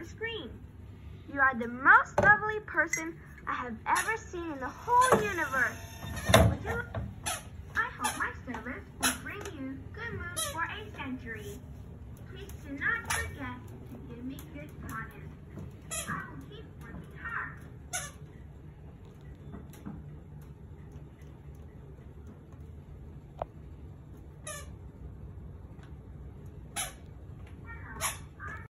screen. You are the most lovely person I have ever seen in the whole universe. Would you